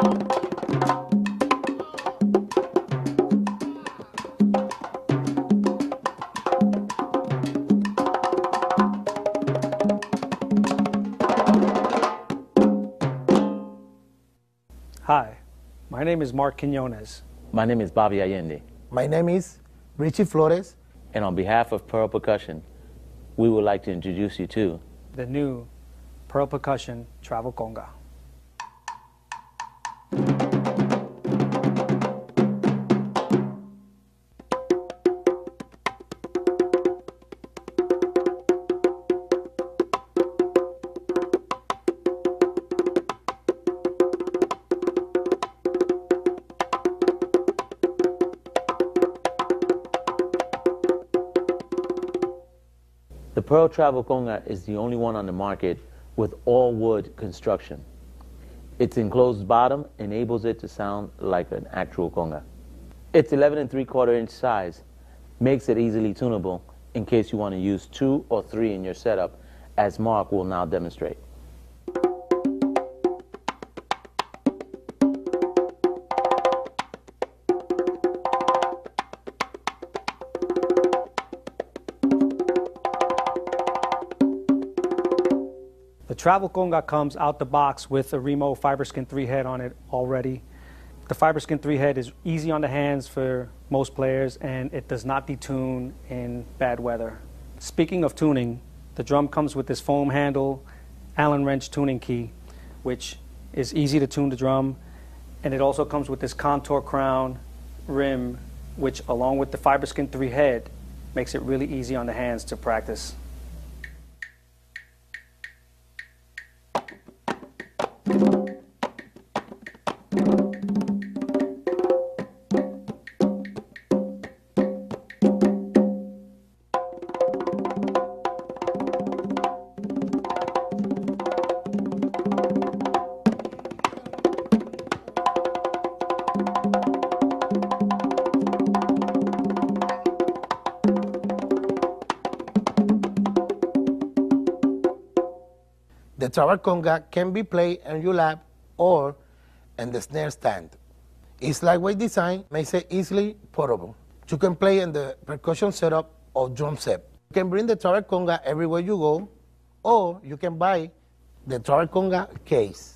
Hi, my name is Mark Quinones. My name is Bobby Allende. My name is Richie Flores. And on behalf of Pearl Percussion, we would like to introduce you to The new Pearl Percussion Travel Conga. The Pearl Travel Conga is the only one on the market with all wood construction. Its enclosed bottom enables it to sound like an actual conga. Its 11 3/4 inch size makes it easily tunable in case you want to use 2 or 3 in your setup, as Mark will now demonstrate. The Travel Conga comes out the box with a Remo Fiberskin 3 head on it already. The Fiberskin 3 head is easy on the hands for most players, and it does not detune in bad weather. Speaking of tuning, the drum comes with this foam handle Allen wrench tuning key, which is easy to tune the drum, and it also comes with this contour crown rim, which along with the Fiberskin 3 head makes it really easy on the hands to practice. The Travel Conga can be played on your lap or in the snare stand. Its lightweight design makes it easily portable. You can play in the percussion setup or drum set. You can bring the Travel Conga everywhere you go, or you can buy the Travel Conga case.